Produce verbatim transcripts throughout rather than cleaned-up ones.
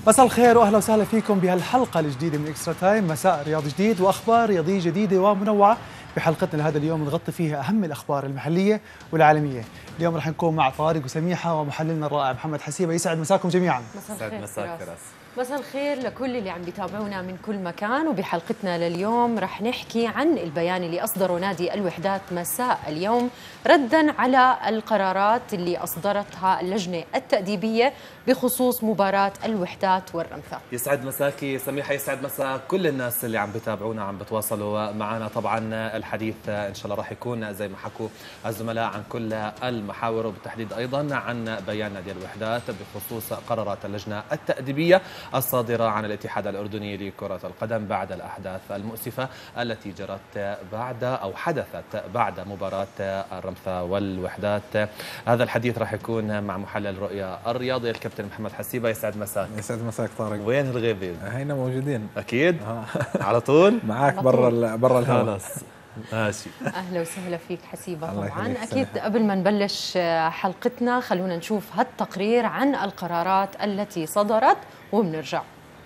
مساء الخير واهلا وسهلا فيكم بهالحلقه الجديده من اكسترا تايم، مساء رياضي جديد واخبار رياضيه جديده ومنوعه. بحلقتنا لهذا اليوم نغطي فيها اهم الاخبار المحليه والعالميه. اليوم راح نكون مع طارق وسميحه ومحللنا الرائع محمد حسيبه. يسعد مساكم جميعا. مساء الخير. مساء الخير لكل اللي عم بيتابعونا من كل مكان. وبحلقتنا لليوم رح نحكي عن البيان اللي أصدره نادي الوحدات مساء اليوم ردا على القرارات اللي أصدرتها اللجنة التأديبية بخصوص مباراة الوحدات والرمثا. يسعد مساكي سميحة، يسعد مساء كل الناس اللي عم بتابعونا عم بتواصلوا معنا. طبعا الحديث إن شاء الله راح يكون زي ما حكوا الزملاء عن كل المحاور، وبالتحديد أيضا عن بيان نادي الوحدات بخصوص قرارات اللجنة التأديبية الصادرة عن الاتحاد الأردني لكرة القدم بعد الأحداث المؤسفة التي جرت بعد أو حدثت بعد مباراة الرمثا والوحدات. هذا الحديث راح يكون مع محلل رؤيا الرياضي الكابتن محمد حسيبة. يسعد مساك. يسعد مساك طارق. وين الغيبين؟ هينا موجودين أكيد على طول معاك برا برا الهواء. خلاص ماشي. أهلا وسهلا فيك حسيبة. طبعا أكيد قبل ما نبلش حلقتنا خلونا نشوف هالتقرير عن القرارات التي صدرت وبنرجع.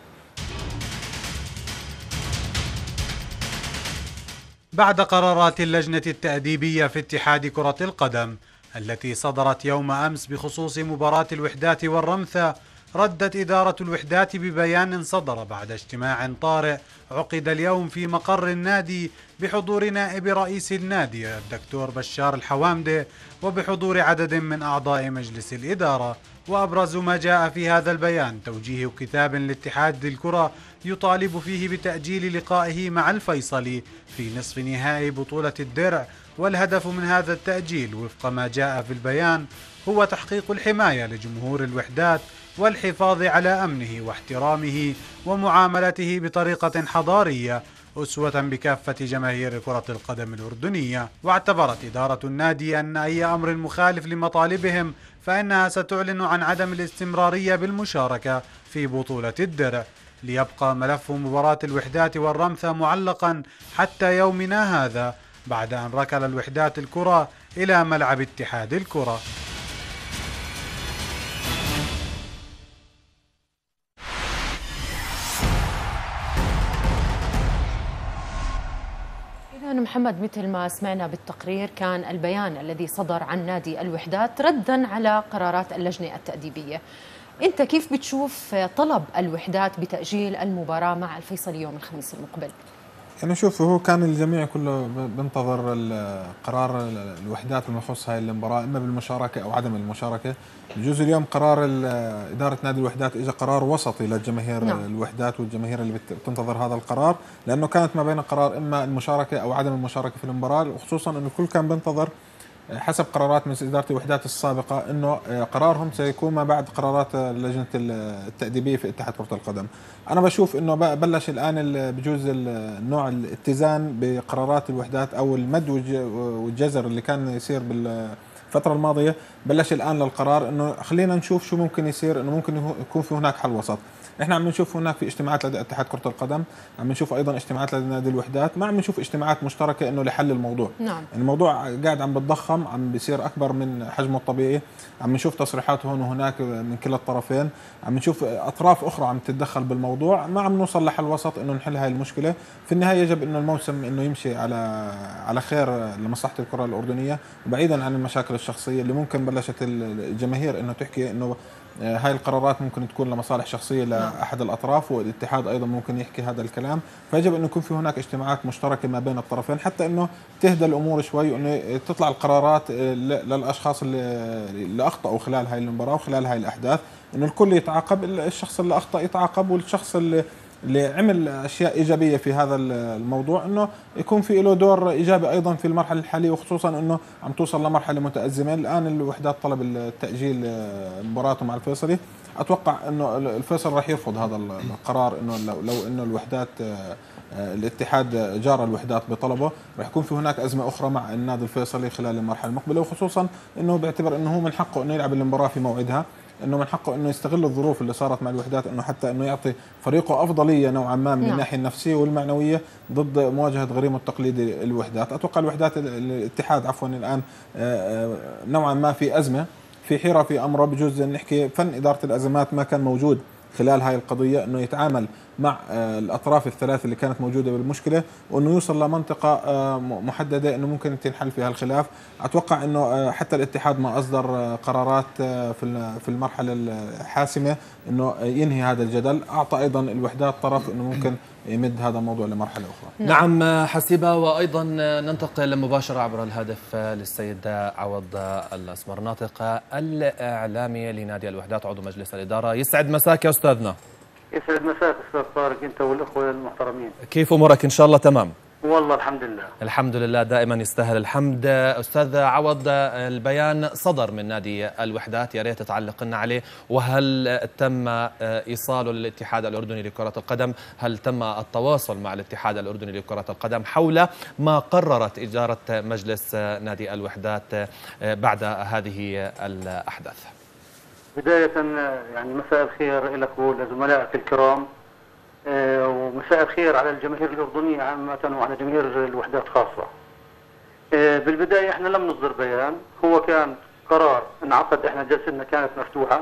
بعد قرارات اللجنة التأديبية في اتحاد كرة القدم التي صدرت يوم أمس بخصوص مباراة الوحدات والرمثا، ردت إدارة الوحدات ببيان صدر بعد اجتماع طارئ عقد اليوم في مقر النادي بحضور نائب رئيس النادي الدكتور بشار الحوامدة وبحضور عدد من أعضاء مجلس الإدارة. وأبرز ما جاء في هذا البيان توجيه كتاب لاتحاد الكرة يطالب فيه بتأجيل لقائه مع الفيصلي في نصف نهائي بطولة الدرع، والهدف من هذا التأجيل وفق ما جاء في البيان هو تحقيق الحماية لجمهور الوحدات والحفاظ على أمنه واحترامه ومعاملته بطريقة حضارية أسوة بكافة جماهير كرة القدم الأردنية. واعتبرت إدارة النادي أن أي أمر مخالف لمطالبهم فإنها ستعلن عن عدم الاستمرارية بالمشاركة في بطولة الدرع، ليبقى ملف مباراة الوحدات والرمثا معلقا حتى يومنا هذا بعد أن ركل الوحدات الكرة إلى ملعب اتحاد الكرة. محمد، مثل ما سمعنا بالتقرير كان البيان الذي صدر عن نادي الوحدات ردا على قرارات اللجنة التأديبية. أنت كيف بتشوف طلب الوحدات بتأجيل المباراة مع الفيصل يوم الخميس المقبل؟ يعني شوف، هو كان الجميع كله بنتظر قرار الوحدات المخص هاي المباراة إما بالمشاركة أو عدم المشاركة. بجوز اليوم قرار إدارة نادي الوحدات إجا قرار وسطي للجماهير نعم. الوحدات والجماهير اللي بتنتظر هذا القرار، لأنه كانت ما بين القرار إما المشاركة أو عدم المشاركة في المباراة، وخصوصا أنه الكل كان بنتظر حسب قرارات من إدارة الوحدات السابقة أنه قرارهم سيكون ما بعد قرارات اللجنة التأديبية في اتحاد كرة القدم. أنا بشوف أنه بلش الآن بجوز النوع الاتزان بقرارات الوحدات أو المد والجزر اللي كان يصير بالفترة الماضية، بلش الآن للقرار أنه خلينا نشوف شو ممكن يصير، أنه ممكن يكون في هناك حل وسط. احنا عم نشوف هناك في اجتماعات لدى اتحاد كرة القدم، عم نشوف ايضا اجتماعات لدى نادي الوحدات، ما عم نشوف اجتماعات مشتركة انه لحل الموضوع. نعم. الموضوع قاعد عم بتضخم، عم بيصير اكبر من حجمه الطبيعي، عم نشوف تصريحات هون وهناك من كلا الطرفين، عم نشوف اطراف اخرى عم تتدخل بالموضوع، ما عم نوصل لحل وسط انه نحل هاي المشكلة. في النهاية يجب انه الموسم انه يمشي على على خير لمصلحة الكرة الأردنية، وبعيدا عن المشاكل الشخصية اللي ممكن بلشت الجماهير انه تحكي انه هاي القرارات ممكن تكون لمصالح شخصية لأحد الأطراف، والاتحاد أيضا ممكن يحكي هذا الكلام. فيجب أن يكون في هناك اجتماعات مشتركة ما بين الطرفين حتى أنه تهدى الأمور شوي، وأنه تطلع القرارات للأشخاص اللي, اللي أخطأوا خلال هاي المباراة وخلال هاي الأحداث، أنه الكل يتعاقب، الشخص اللي أخطأ يتعاقب، والشخص اللي اللي عمل أشياء إيجابية في هذا الموضوع أنه يكون في له دور إيجابي أيضا في المرحلة الحالية، وخصوصا أنه عم توصل لمرحلة متأزمة. الآن الوحدات طلب التأجيل مباراته مع الفيصلي، أتوقع أنه الفيصل راح يرفض هذا القرار، أنه لو, لو أنه الوحدات الاتحاد جار الوحدات بطلبه، راح يكون في هناك أزمة أخرى مع النادي الفيصلي خلال المرحلة المقبلة، وخصوصا أنه بيعتبر أنه هو من حقه أنه يلعب المباراة في موعدها، انه من حقه انه يستغل الظروف اللي صارت مع الوحدات، انه حتى انه يعطي فريقه افضليه نوعا ما من نعم. الناحيه النفسيه والمعنويه ضد مواجهه غريمه التقليدي الوحدات. اتوقع الوحدات الاتحاد عفوا الان نوعا ما في ازمه، في حيره في امره، بجوز نحكي فن اداره الازمات ما كان موجود خلال هاي القضية أنه يتعامل مع الأطراف الثلاث اللي كانت موجودة بالمشكلة، وأنه يوصل لمنطقة محددة أنه ممكن تنحل فيها الخلاف. أتوقع أنه حتى الاتحاد ما أصدر قرارات في المرحلة الحاسمة أنه ينهي هذا الجدل، أعطى أيضا الوحدات طرف أنه ممكن يمد هذا الموضوع لمرحلة أخرى. نعم حسيبة. وأيضا ننتقل مباشرة عبر الهاتف للسيد عوض الأسمر، ناطق الإعلامي لنادي الوحدات، عضو مجلس الإدارة. يسعد مساك يا أستاذنا. يسعد مساك أستاذ طارق أنت والأخوة المحترمين. كيف أمورك؟ إن شاء الله تمام. والله الحمد لله. الحمد لله، دائما يستاهل الحمد. أستاذ عوض، البيان صدر من نادي الوحدات، يا ريت تعلق لنا عليه. وهل تم إيصاله للاتحاد الأردني لكرة القدم؟ هل تم التواصل مع الاتحاد الأردني لكرة القدم حول ما قررت إدارة مجلس نادي الوحدات بعد هذه الأحداث؟ بداية يعني مساء الخير لك ولزملائك الكرام، ومساء الخير على الجماهير الأردنية عامة وعلى جماهير الوحدات خاصة. بالبداية احنا لم نصدر بيان، هو كان قرار انعقد، احنا جلستنا كانت مفتوحة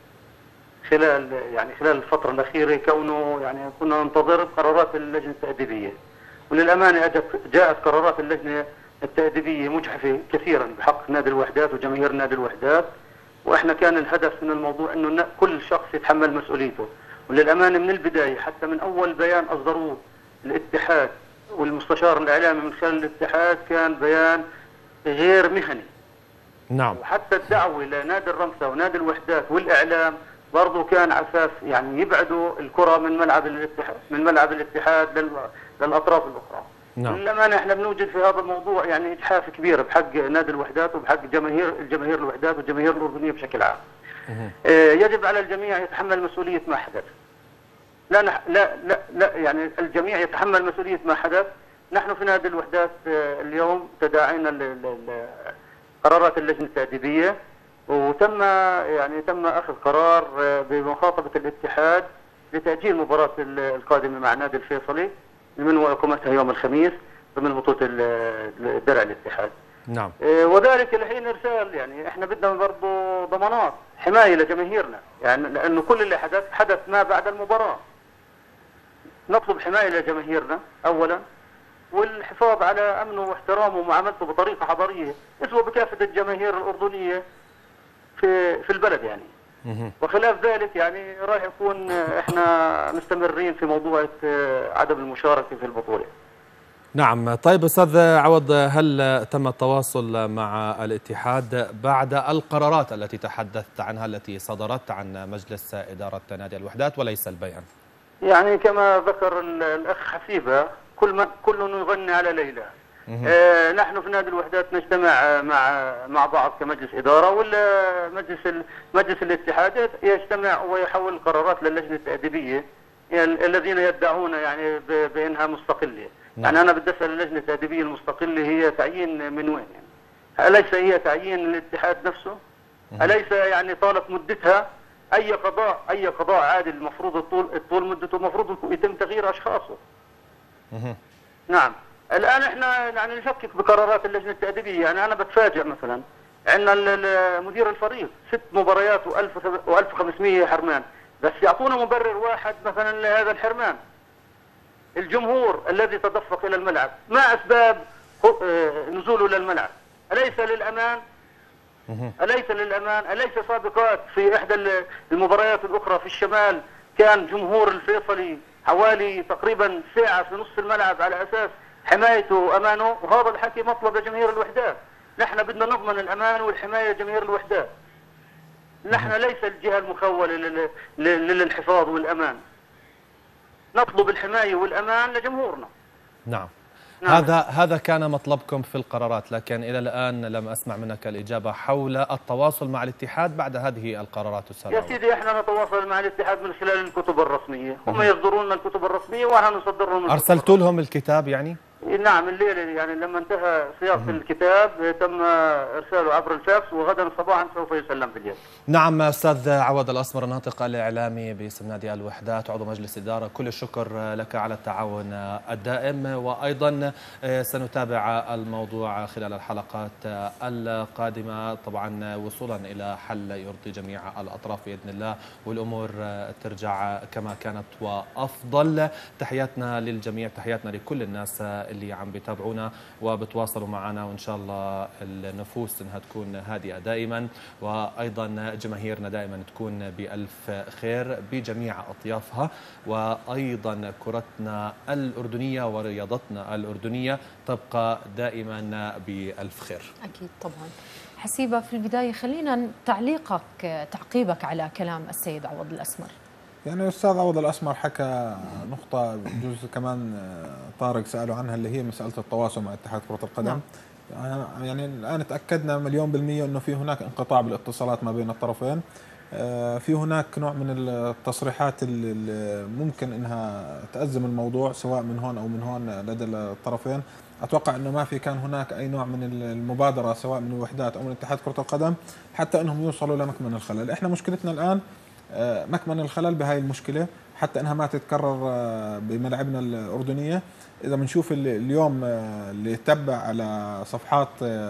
خلال يعني خلال الفترة الأخيرة، كونه يعني كنا ننتظر قرارات اللجنة التأديبية، وللأمانة جاءت قرارات اللجنة التأديبية مجحفة كثيرا بحق نادي الوحدات وجماهير نادي الوحدات، واحنا كان الهدف من الموضوع انه كل شخص يتحمل مسؤوليته. وللأمانة من البداية حتى من أول بيان أصدروه الاتحاد والمستشار الإعلامي من خلال الاتحاد كان بيان غير مهني. نعم. وحتى الدعوة لنادي الرمثة ونادي الوحدات والإعلام برضو كان على أساس يعني يبعدوا الكرة من ملعب الاتحاد من ملعب الاتحاد للأطراف الأخرى. نعم. للأمانة احنا بنوجد في هذا الموضوع يعني إجحاف كبير بحق نادي الوحدات وبحق جماهير الجماهير الوحدات والجماهير الأردنية بشكل عام. يجب على الجميع يتحمل مسؤولية ما حدث. لا, نح... لا لا لا يعني الجميع يتحمل مسؤولية ما حدث. نحن في نادي الوحدات اليوم تداعينا لقرارات اللجنة التأديبية، وتم يعني تم أخذ قرار بمخاطبة الاتحاد لتأجيل مباراة القادمة مع نادي الفيصلي من وإقامتها يوم الخميس ضمن بطولة درع الاتحاد. نعم. وذلك لحين إرسال يعني احنا بدنا برضه ضمانات حماية لجماهيرنا، يعني لأنه كل اللي حدث حدث ما بعد المباراة. نطلب حماية لجماهيرنا أولا، والحفاظ على أمنه واحترامه ومعاملته بطريقة حضارية يسوى بكافة الجماهير الأردنية في في البلد يعني. وخلاف ذلك يعني راح يكون احنا مستمرين في موضوع عدم المشاركة في البطولة. نعم. طيب أستاذ عوض، هل تم التواصل مع الاتحاد بعد القرارات التي تحدثت عنها التي صدرت عن مجلس إدارة نادي الوحدات وليس البيان؟ يعني كما ذكر الأخ حسيبة، كل ما كل يغني على ليلى. آه نحن في نادي الوحدات نجتمع مع مع بعض كمجلس إدارة، ولا مجلس مجلس الاتحاد يجتمع ويحول القرارات للجنة التأديبية يعني الذين يدعون يعني بأنها مستقلة. نعم. يعني أنا بدي أسأل اللجنة التأديبية المستقلة هي تعيين من وين يعني؟ أليس هي تعيين الاتحاد نفسه؟ أليس يعني طالت مدتها؟ أي قضاء أي قضاء عادل المفروض الطول الطول مدته المفروض يتم تغيير أشخاصه. نعم. الآن احنا يعني نشكك بقرارات اللجنة التأديبية، يعني أنا بتفاجئ مثلا عندنا مدير الفريق ست مباريات وألف وخمسمئة حرمان، بس يعطونا مبرر واحد مثلا لهذا الحرمان. الجمهور الذي تدفق إلى الملعب ما أسباب نزوله للملعب؟ أليس للأمان؟ أليس للأمان؟ أليس سابقات في إحدى المباريات الأخرى في الشمال كان جمهور الفيصلي حوالي تقريبا ساعة في نصف الملعب على أساس حمايته وأمانه؟ وهذا الحكي مطلب جماهير الوحدات. نحن بدنا نضمن الأمان والحماية جماهير الوحدات. نحن ليس الجهة المخولة للحفاظ والأمان، نطلب الحماية والأمان لجمهورنا. نعم. نعم. هذا هذا كان مطلبكم في القرارات، لكن إلى الآن لم أسمع منك الإجابة حول التواصل مع الاتحاد بعد هذه القرارات السابقة. يا سيدي احنا نتواصل مع الاتحاد من خلال الكتب الرسمية، هم يصدرون الكتب الرسمية وأنا نصدر لهم. أرسلت لهم الكتاب يعني؟ نعم الليلة يعني لما انتهى صياغة الكتاب تم إرساله عبر الفاكس، وغدا صباحا سوف يسلم باليد. نعم أستاذ عوض الأسمر الناطق الإعلامي باسم نادي الوحدات عضو مجلس إدارة، كل الشكر لك على التعاون الدائم، وأيضا سنتابع الموضوع خلال الحلقات القادمة طبعا وصولا إلى حل يرضي جميع الأطراف بإذن الله والأمور ترجع كما كانت وأفضل. تحياتنا للجميع، تحياتنا لكل الناس اللي عم بيتابعونا وبتواصلوا معنا، وإن شاء الله النفوس إنها تكون هادئة دائما، وأيضا جماهيرنا دائما تكون بألف خير بجميع أطيافها، وأيضا كرتنا الأردنية ورياضتنا الأردنية تبقى دائما بألف خير. أكيد طبعا. حسيبة، في البداية خلينا تعليقك تعقيبك على كلام السيد عوض الأسمر. يعني الأستاذ عوض الأسمر حكى نقطة بجوز كمان طارق سألوا عنها، اللي هي مسألة التواصل مع اتحاد كرة القدم. نعم. يعني الآن تأكدنا مليون بالمية أنه في هناك انقطاع بالاتصالات ما بين الطرفين. في هناك نوع من التصريحات اللي ممكن أنها تأزم الموضوع سواء من هون أو من هون لدى الطرفين. أتوقع أنه ما في كان هناك أي نوع من المبادرة سواء من الوحدات أو من اتحاد كرة القدم حتى أنهم يوصلوا لمكمن الخلل. إحنا مشكلتنا الآن مكمن الخلل بهاي المشكلة حتى أنها ما تتكرر بملاعبنا الأردنية. إذا بنشوف اليوم اللي تبع على صفحات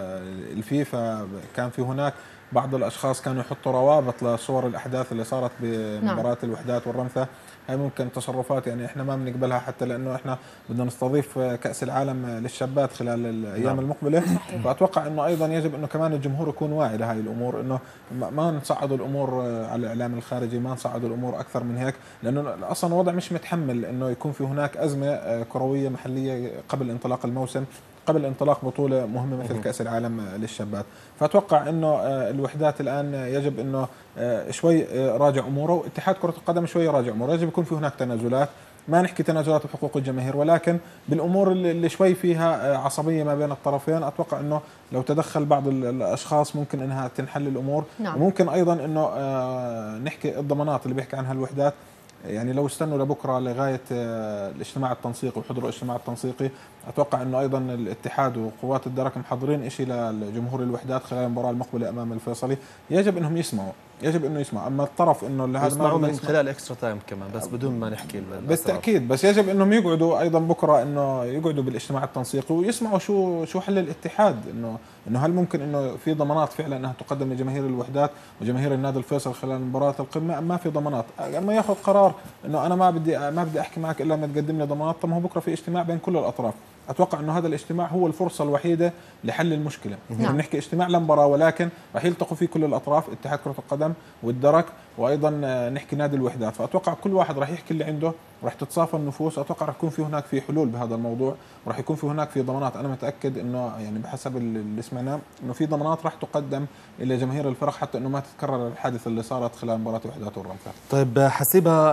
الفيفا كان في هناك بعض الأشخاص كانوا يحطوا روابط لصور الأحداث اللي صارت بمباراة الوحدات والرمثة. هاي ممكن تصرفات يعني احنا ما بنقبلها، حتى لانه احنا بدنا نستضيف كأس العالم للشابات خلال الايام المقبله. فاتوقع انه ايضا يجب انه كمان الجمهور يكون واعي لهي الامور، انه ما نصعد الامور على الاعلام الخارجي، ما نصعد الامور اكثر من هيك، لانه اصلا الوضع مش متحمل انه يكون في هناك ازمه كرويه محليه قبل انطلاق الموسم، قبل انطلاق بطولة مهمة مثل كأس العالم للشابات. فأتوقع أنه الوحدات الآن يجب أنه شوي راجع أموره، واتحاد كرة القدم شوي راجع أموره. يجب يكون في هناك تنازلات، ما نحكي تنازلات بحقوق الجماهير، ولكن بالأمور اللي شوي فيها عصبية ما بين الطرفين أتوقع أنه لو تدخل بعض الأشخاص ممكن أنها تنحل الأمور. نعم. وممكن أيضا أنه نحكي الضمانات اللي بيحكي عنها الوحدات، يعني لو استنوا لبكره لغايه الاجتماع التنسيقي وحضروا الاجتماع التنسيقي، اتوقع انه ايضا الاتحاد وقوات الدرك محضرين شيء لجمهور الوحدات خلال المباراه المقبله امام الفيصلي. يجب انهم يسمعوا، يجب انه يسمع. اما الطرف انه اللي هذا يسمعوا من خلال اكسترا تايم كمان، بس بدون ما نحكي بالتاكيد، بس يجب انهم يقعدوا ايضا بكره انه يقعدوا بالاجتماع التنسيقي ويسمعوا شو شو حل الاتحاد، انه انه هل ممكن انه في ضمانات فعلا انها تقدم لجماهير الوحدات وجماهير النادي الفيصل خلال مباراه القمه، ام ما في ضمانات. اما ياخذ قرار انه انا ما بدي ما بدي احكي معك الا ما تقدم لي ضمانات، طب ما هو بكره في اجتماع بين كل الاطراف. اتوقع انه هذا الاجتماع هو الفرصه الوحيده لحل المشكله. نعم. نحكي اجتماع لمباراه، ولكن راح يلتقوا فيه كل الاطراف، اتحاد كره القدم والدرك وايضا نحكي نادي الوحدات. فاتوقع كل واحد راح يحكي اللي عنده، راح تتصافى النفوس. اتوقع راح يكون في هناك في حلول بهذا الموضوع، وراح يكون في هناك في ضمانات. انا متاكد انه يعني بحسب اللي سمعناه انه في ضمانات راح تقدم الى جماهير الفرق حتى انه ما تتكرر الحادثه اللي صارت خلال مباراه الوحدات والرمثة. طيب حسيبة،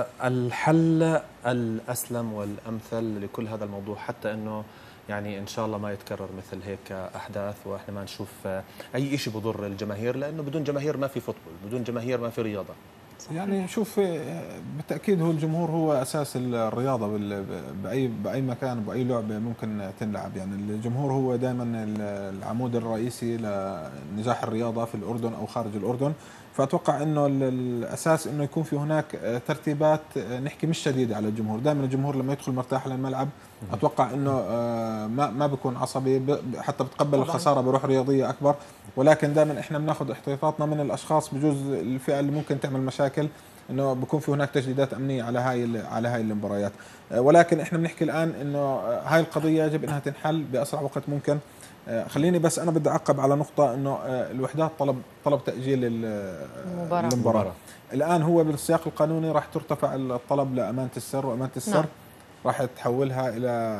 الحل الاسلم والامثل لكل هذا الموضوع حتى انه يعني ان شاء الله ما يتكرر مثل هيك احداث، واحنا ما نشوف اي شيء بضر الجماهير، لانه بدون جماهير ما في فوتبول، بدون جماهير ما في رياضه. يعني شوف، بالتاكيد هو الجمهور هو اساس الرياضه باي باي مكان باي لعبه ممكن تنلعب. يعني الجمهور هو دائما العمود الرئيسي لنجاح الرياضه في الاردن او خارج الاردن. فاتوقع انه الاساس انه يكون في هناك ترتيبات نحكي مش شديده على الجمهور. دائما الجمهور لما يدخل مرتاح للملعب اتوقع انه ما ما بيكون عصبي، حتى بتقبل الخساره بروح رياضيه اكبر. ولكن دائما احنا بناخذ احتياطاتنا من الاشخاص بجوز الفئه اللي ممكن تعمل مشاكل، انه بيكون في هناك تجديدات امنيه على هاي على هاي المباريات. ولكن احنا بنحكي الان انه هاي القضيه يجب انها تنحل باسرع وقت ممكن. خليني بس انا بدي اعقب على نقطه، انه الوحدات طلب طلب تاجيل المباراه. المباراه الان هو بالسياق القانوني راح ترتفع الطلب لامانه السر، وامانه السر نعم. راح تحولها الى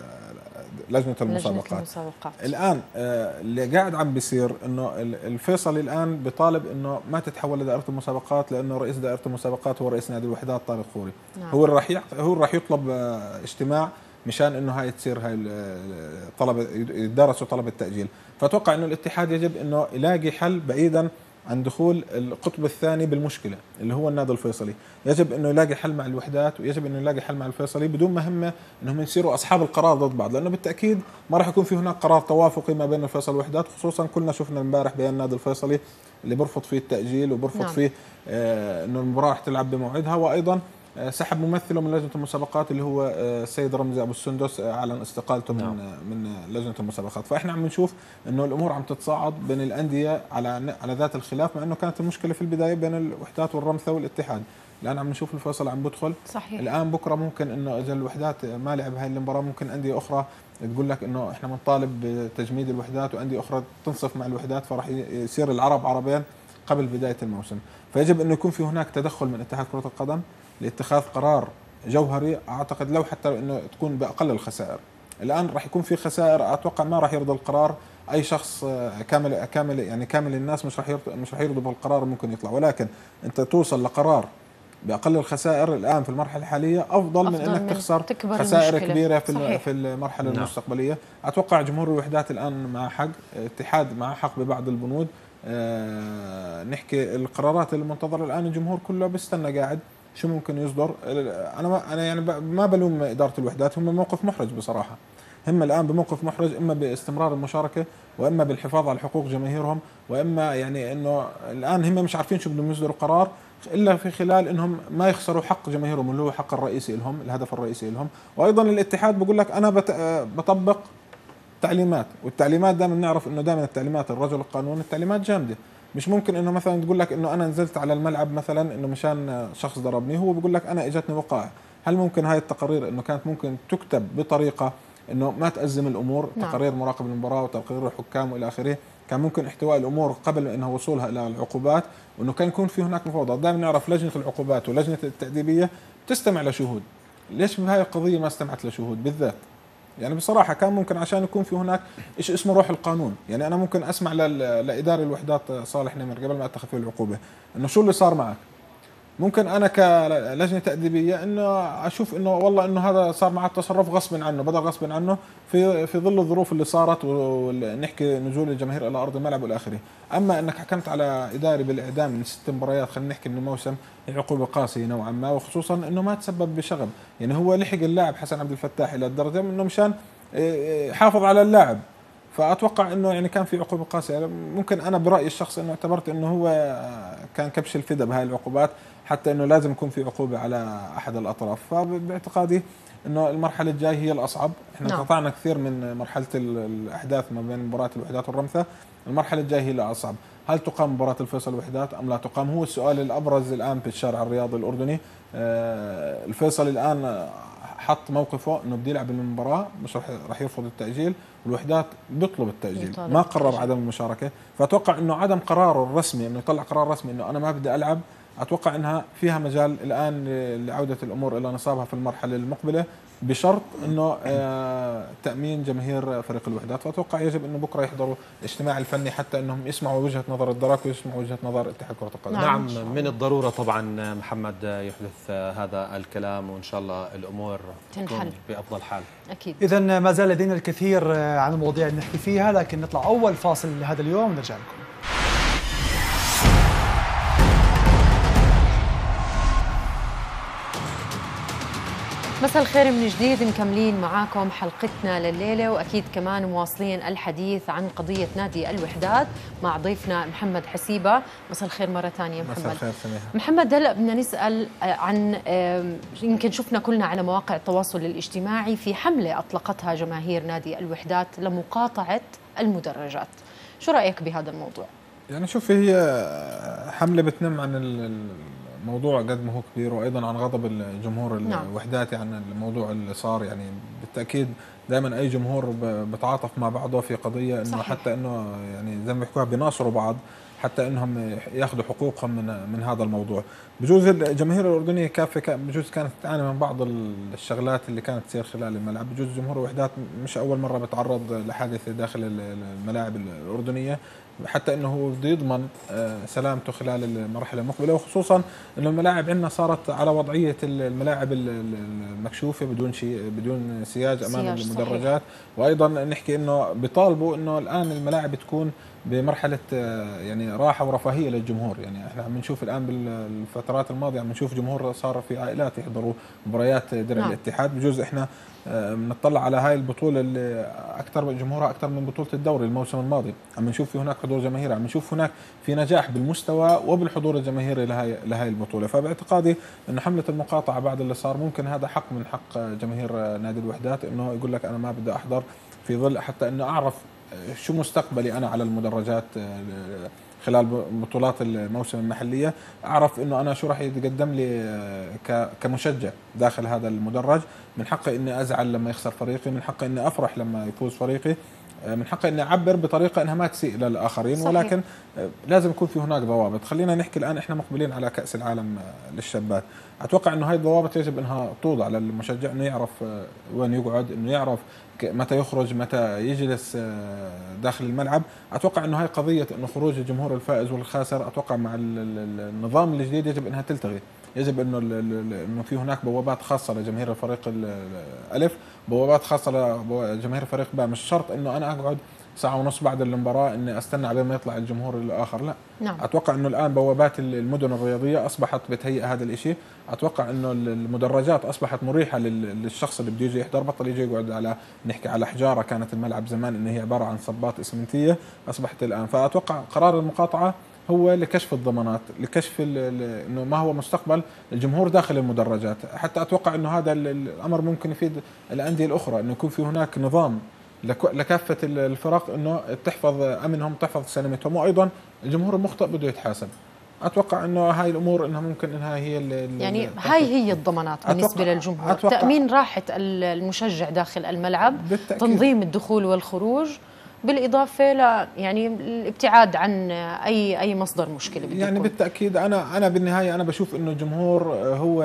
لجنه المسابقات. لجنة المسابقات. الان اللي قاعد عم بيصير انه الفيصلي الان بيطالب انه ما تتحول لدائره المسابقات، لانه رئيس دائره المسابقات هو رئيس نادي الوحدات طارق خوري. نعم. هو اللي راح هو راح يطلب اجتماع مشان انه هاي تصير هاي الطلب يدرسوا طلب التاجيل. فاتوقع انه الاتحاد يجب انه يلاقي حل بعيدا عن دخول القطب الثاني بالمشكله اللي هو النادي الفيصلي. يجب انه يلاقي حل مع الوحدات، ويجب انه يلاقي حل مع الفيصلي بدون مهمه انهم يصيروا اصحاب القرار ضد بعض، لانه بالتاكيد ما راح يكون في هناك قرار توافقي ما بين الفيصل والوحدات، خصوصا كلنا شفنا امبارح بيان النادي الفيصلي اللي برفض فيه التاجيل وبرفض نعم. فيه آه انه المباراه راح تلعب بموعدها، وايضا آه سحب ممثله من لجنه المسابقات اللي هو آه السيد رمزي ابو السندس، آه اعلن استقالته نعم. من آه من لجنه المسابقات. فاحنا عم نشوف انه الامور عم تتصاعد بين الانديه على على ذات الخلاف، مع انه كانت المشكله في البدايه بين الوحدات والرمثه والاتحاد. الان عم نشوف الفيصل عم بدخل صحيح. الان بكره ممكن انه اذا الوحدات ما لعب هاي المباراه ممكن انديه اخرى تقول لك انه احنا بنطالب بتجميد الوحدات، وانديه اخرى تنصف مع الوحدات، فراح يصير العرب عربين قبل بدايه الموسم. فيجب انه يكون في هناك تدخل من اتحاد كره القدم لاتخاذ قرار جوهري، اعتقد لو حتى انه تكون باقل الخسائر. الان راح يكون في خسائر، اتوقع ما راح يرضى القرار اي شخص كامل كامل يعني كامل الناس مش راح مش راح يرضى بالقرار ممكن يطلع، ولكن انت توصل لقرار باقل الخسائر الان في المرحله الحاليه افضل, أفضل من انك من تخسر خسائر المشكلة. كبيره في صحيح. في المرحله نعم. المستقبليه. اتوقع جمهور الوحدات الان مع حق، اتحاد مع حق ببعض البنود. أه نحكي القرارات المنتظره الان الجمهور كله بيستنى قاعد شو ممكن يصدر. انا ما انا يعني ما بلوم اداره الوحدات، هم موقف محرج بصراحه، هم الان بموقف محرج، اما باستمرار المشاركه واما بالحفاظ على حقوق جماهيرهم، واما يعني انه الان هم مش عارفين شو بدهم يصدروا قرار الا في خلال انهم ما يخسروا حق جماهيرهم اللي هو حق الرئيسي لهم، الهدف الرئيسي لهم. وايضا الاتحاد بقول لك انا بطبق تعليمات، والتعليمات دائما نعرف انه دائما التعليمات الرجل القانون التعليمات جامده. مش ممكن انه مثلا تقول لك انه انا نزلت على الملعب مثلا انه مشان شخص ضربني، هو بقول لك انا اجتني وقائع. هل ممكن هاي التقارير انه كانت ممكن تكتب بطريقه انه ما تأزم الامور، نعم. تقارير مراقب المباراه وتقارير الحكام والى اخره، كان ممكن احتواء الامور قبل انها وصولها الى العقوبات، وانه كان يكون في هناك مفاوضات. دائما نعرف لجنه العقوبات ولجنه التأديبيه تستمع لشهود، ليش بهاي القضيه ما استمعت لشهود بالذات؟ يعني بصراحه كان ممكن عشان يكون في هناك شيء اسمه روح القانون. يعني انا ممكن اسمع لاداري الوحدات صالح نمر قبل ما اتخذ فيه العقوبه انه شو اللي صار معك، ممكن انا كلجنه تأديبيه انه اشوف انه والله انه هذا صار معه تصرف غصب عنه، بدل غصب عنه في في ظل الظروف اللي صارت، ونحكي نزول الجماهير الى ارض الملعب والى اخره. اما انك حكمت على اداري بالاعدام من ست مباريات، خلينا نحكي انه موسم، هي عقوبه قاسيه نوعا ما، وخصوصا انه ما تسبب بشغب. يعني هو لحق اللاعب حسن عبد الفتاح الى الدرجه انه مشان يحافظ على اللاعب، فاتوقع انه يعني كان في عقوبه قاسيه. ممكن انا برايي الشخصي انه اعتبرت انه هو كان كبش الفدا بهاي العقوبات، حتى انه لازم يكون في عقوبه على احد الاطراف. فباعتقادي انه المرحله الجايه هي الاصعب. احنا نعم. قطعنا كثير من مرحله الاحداث ما بين مباراه الوحدات والرمثه، المرحله الجايه هي الاصعب. هل تقام مباراه الفيصل والوحدات ام لا تقام؟ هو السؤال الابرز الان في الشارع الرياضي الاردني. آه الفيصل الان حط موقفه انه بده يلعب المباراه، مش رح رح يرفض التاجيل، والوحدات بيطلب التاجيل، ما قرر التأجيل. عدم المشاركه. فاتوقع انه عدم قراره الرسمي انه يطلع قرار رسمي انه انا ما بدي العب، اتوقع انها فيها مجال الان لعوده الامور الى نصابها في المرحله المقبله، بشرط انه آه تامين جماهير فريق الوحدات. فاتوقع يجب انه بكره يحضروا الاجتماع الفني حتى انهم يسمعوا وجهه نظر الدرك ويسمعوا وجهه نظر اتحاد كره القدم. نعم, نعم من الضروره طبعا محمد يحدث هذا الكلام، وان شاء الله الامور تنحل بافضل حال. اكيد. اذا ما زال لدينا الكثير عن المواضيع اللي نحكي فيها، لكن نطلع اول فاصل لهذا اليوم ونرجع لكم. مساء الخير من جديد، مكملين معاكم حلقتنا لليلة، وأكيد كمان مواصلين الحديث عن قضية نادي الوحدات مع ضيفنا محمد حسيبة. مساء الخير مرة ثانية محمد. مساء الخير سميحة. محمد، هلأ بدنا نسأل عن، يمكن شفنا كلنا على مواقع التواصل الاجتماعي في حملة أطلقتها جماهير نادي الوحدات لمقاطعة المدرجات، شو رأيك بهذا الموضوع؟ يعني شوف، هي حملة بتنم عن الموضوع قد ما هو كبير، وايضا عن غضب الجمهور الوحداتي عن الموضوع اللي صار. يعني بالتاكيد دائما اي جمهور بتعاطف مع بعضه في قضيه انه صحيح. حتى انه يعني زي ما بيحكوها بيناصروا بعض حتى انهم ياخذوا حقوقهم من من هذا الموضوع. بجوز الجماهير الاردنيه كافه بجوز كانت تعاني من بعض الشغلات اللي كانت تصير خلال الملعب. بجوز جمهور الوحدات مش اول مره بتعرض لحادثه داخل الملاعب الاردنيه، حتى انه هو بده يضمن سلامته خلال المرحله المقبله، وخصوصا انه الملاعب عندنا صارت على وضعيه الملاعب المكشوفه بدون شيء، بدون سياج امام المدرجات. وايضا نحكي انه بيطالبوا انه الان الملاعب تكون بمرحله يعني راحه ورفاهيه للجمهور. يعني احنا عم نشوف الان بالفترات الماضيه عم نشوف جمهور صار في عائلات يحضروا مباريات درع نعم. الاتحاد. بجوز احنا بنطلع على هاي البطوله اللي اكثر جمهورها اكثر من بطوله الدوري الموسم الماضي، عم نشوف في هناك حضور جماهيري، عم نشوف هناك في نجاح بالمستوى وبالحضور الجماهيري لهي لهي البطوله. فباعتقادي انه حمله المقاطعه بعد اللي صار ممكن هذا حق من حق جماهير نادي الوحدات، انه يقول لك انا ما بدي احضر في ظل حتى انه اعرف شو مستقبلي انا على المدرجات خلال بطولات الموسم المحليه، اعرف انه انا شو راح يتقدم لي كمشجع داخل هذا المدرج. من حقي اني ازعل لما يخسر فريقي، من حقي اني افرح لما يفوز فريقي، من حقي اني اعبر بطريقه انها ما تسيء للاخرين. صحيح. ولكن لازم يكون في هناك ضوابط. خلينا نحكي الان احنا مقبلين على كاس العالم للشابات، اتوقع انه هاي الضوابط يجب انها توضع للمشجع، انه يعرف وين يقعد، انه يعرف متى يخرج، متى يجلس داخل الملعب. اتوقع انه هاي قضيه انه خروج الجمهور الفائز والخاسر اتوقع مع النظام الجديد يجب انها تلتغي. يجب انه انه في هناك بوابات خاصه لجماهير الفريق الالف، بوابات خاصه لجماهير الفريق باء. مش شرط انه انا اقعد ساعه ونص بعد المباراه اني استنى على ما يطلع الجمهور الاخر، لا. نعم. اتوقع انه الان بوابات المدن الرياضيه اصبحت بتهيئ هذا الشيء. اتوقع انه المدرجات اصبحت مريحه للشخص اللي بده يجي يحضر، بطل يجي يقعد على نحكي على حجاره. كانت الملعب زمان انه هي عباره عن صبات اسمنتيه، اصبحت الان. فاتوقع قرار المقاطعه هو لكشف الضمانات، لكشف انه ما هو مستقبل الجمهور داخل المدرجات. حتى اتوقع انه هذا الامر ممكن يفيد الانديه الاخرى، انه يكون في هناك نظام لكافه الفرق انه تحفظ امنهم، تحفظ سلامتهم، وايضا الجمهور المخطئ بده يتحاسب. اتوقع انه هاي الامور انها ممكن انها هي يعني هاي هي الضمانات بالنسبه للجمهور، تامين راحه المشجع داخل الملعب بالتأكيد. تنظيم الدخول والخروج، بالاضافه ل يعني الابتعاد عن اي اي مصدر مشكله. يعني بالتاكيد انا انا بالنهايه انا بشوف انه الجمهور هو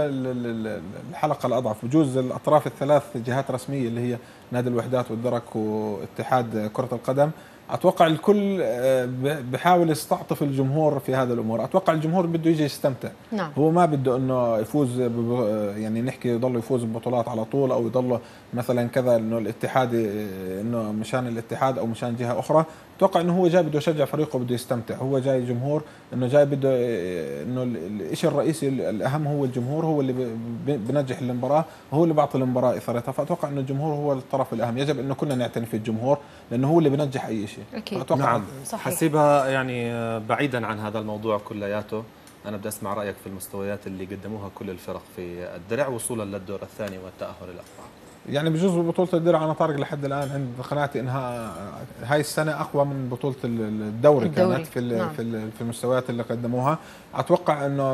الحلقه الاضعف. بجوز الاطراف الثلاث جهات رسميه اللي هي نادي الوحدات والدرك واتحاد كره القدم، اتوقع الكل بحاول يستعطف الجمهور في هذا الامور. اتوقع الجمهور بده يجي يستمتع. نعم. هو ما بده انه يفوز يعني نحكي يضل يفوز ببطولات على طول، او يضل مثلا كذا انه الاتحاد انه مشان الاتحاد او مشان جهه اخرى. اتوقع انه هو جاي بده يشجع فريقه، بده يستمتع. هو جاي جمهور انه جاي بده انه الشيء الرئيسي الاهم هو الجمهور، هو اللي بنجح المباراه، هو اللي بعطي المباراه اثارتها. فاتوقع انه الجمهور هو الطرف الاهم، يجب انه كلنا نعتني في الجمهور لانه هو اللي بنجح اي شيء. أكيد. نعم. حسيبها يعني بعيدا عن هذا الموضوع كلياته، انا بدي اسمع رايك في المستويات اللي قدموها كل الفرق في الدرع وصولا للدور الثاني والتاهل الاربعه. يعني بجوز بطولة الدرع أنا طارق لحد الآن عند قناعتي إنها هاي السنة أقوى من بطولة الدوري, الدوري. كانت في نعم. في في المستويات اللي قدموها. أتوقع إنه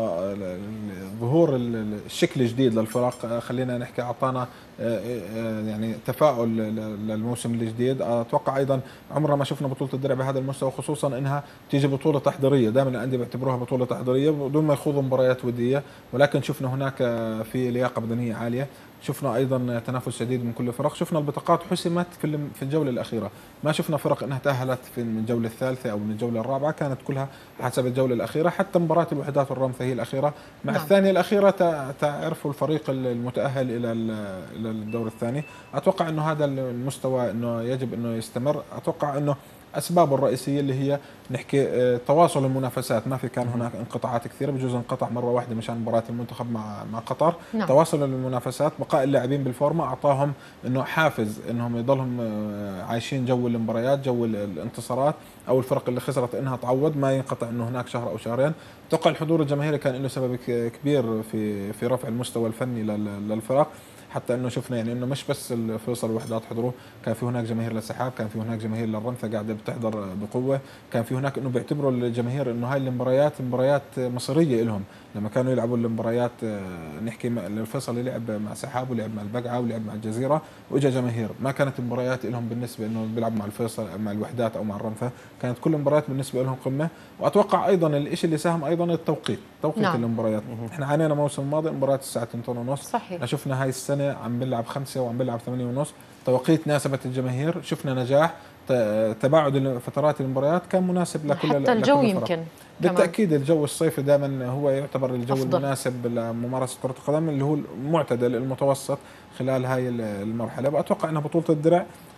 ظهور الشكل الجديد للفرق خلينا نحكي أعطانا يعني تفاؤل للموسم الجديد. أتوقع أيضا عمرنا ما شفنا بطولة الدرع بهذا المستوى، خصوصا إنها تيجي بطولة تحضيرية. دائما الأندية بيعتبروها بطولة تحضيرية بدون ما يخوضوا مباريات ودية، ولكن شفنا هناك في لياقة بدنية عالية، شفنا ايضا تنافس شديد من كل الفرق، شفنا البطاقات حسمت في في الجوله الاخيره، ما شفنا فرق انها تاهلت في من الجوله الثالثه او من الجوله الرابعه، كانت كلها حسب الجوله الاخيره. حتى مباراه الوحدات والرمثه هي الاخيره مع نعم. الثانيه الاخيره تعرفوا الفريق المتاهل الى الى الدور الثاني. اتوقع انه هذا المستوى انه يجب انه يستمر. اتوقع انه أسبابه الرئيسية اللي هي نحكي تواصل المنافسات، ما في كان هناك انقطاعات كثيرة، بجوز انقطع مرة واحدة مشان مباراة المنتخب مع مع قطر. نعم. تواصل المنافسات، بقاء اللاعبين بالفورمة أعطاهم إنه حافز إنهم يضلهم عايشين جو المباريات، جو الانتصارات، أو الفرق اللي خسرت إنها تعوض، ما ينقطع إنه هناك شهر أو شهرين. أتوقع الحضور الجماهيري كان له سبب كبير في في رفع المستوى الفني للفرق، حتى انه شفنا يعني انه مش بس الفيصل والوحدات حضروه، كان في هناك جماهير للسحاب، كان في هناك جماهير للرمثة قاعده بتحضر بقوه، كان في هناك انه بيعتبروا الجماهير انه هاي المباريات مباريات مصيريه لهم. لما كانوا يلعبوا المباريات نحكي الفيصل اللي لعب مع سحاب ولعب مع البقعه ولعب مع الجزيره واجا جماهير، ما كانت المباريات لهم بالنسبه انه بيلعبوا مع الفيصل مع الوحدات او مع الرمثة، كانت كل المباريات بالنسبه لهم قمه. واتوقع ايضا الشيء اللي ساهم ايضا التوقيت، توقيت نعم. المباريات. احنا عانينا موسم الماضي مباراه الساعه اثنتين ونص، صحيح. شفنا هاي السنه عم بنلعب خمسة وعم بنلعب ثمانية ونص، توقيت ناسبت الجماهير، شفنا نجاح، تباعد فترات المباريات كان مناسب لكل حتى الجو يمكن بالتاكيد. الجو الصيفي دائما هو يعتبر الجو أفضل. المناسب لممارسه كره القدم، اللي هو المعتدل المتوسط خلال هاي المرحله. واتوقع ان بطوله الدرع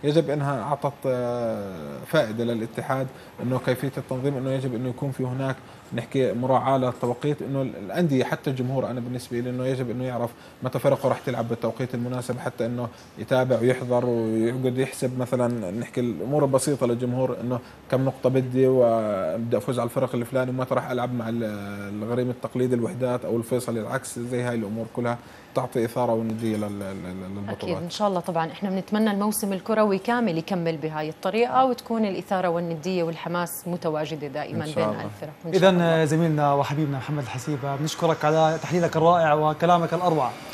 يجب انها اعطت فائده للاتحاد انه كيفيه التنظيم، انه يجب انه يكون في هناك نحكي مراعاه للتوقيت، انه الانديه حتى الجمهور انا بالنسبه لي انه يجب انه يعرف متى فرقه راح تلعب بالتوقيت المناسب، حتى انه يتابع ويحضر ويقعد يحسب مثلا نحكي الامور البسيطه للجمهور، انه كم نقطه بدي وابدا افوز على الفرق الفلاني ومتى راح العب مع الغريم التقليدي الوحدات او الفيصلي العكس، زي هاي الامور كلها تعطي اثاره ونديه للبطولات. اكيد ان شاء الله. طبعا احنا بنتمنى الموسم الكروي كامل يكمل بهاي الطريقه وتكون الاثاره والنديه والحماس متواجده دائما بين الفرق. اذا زميلنا وحبيبنا محمد الحسيبه بنشكرك على تحليلك الرائع وكلامك الاروع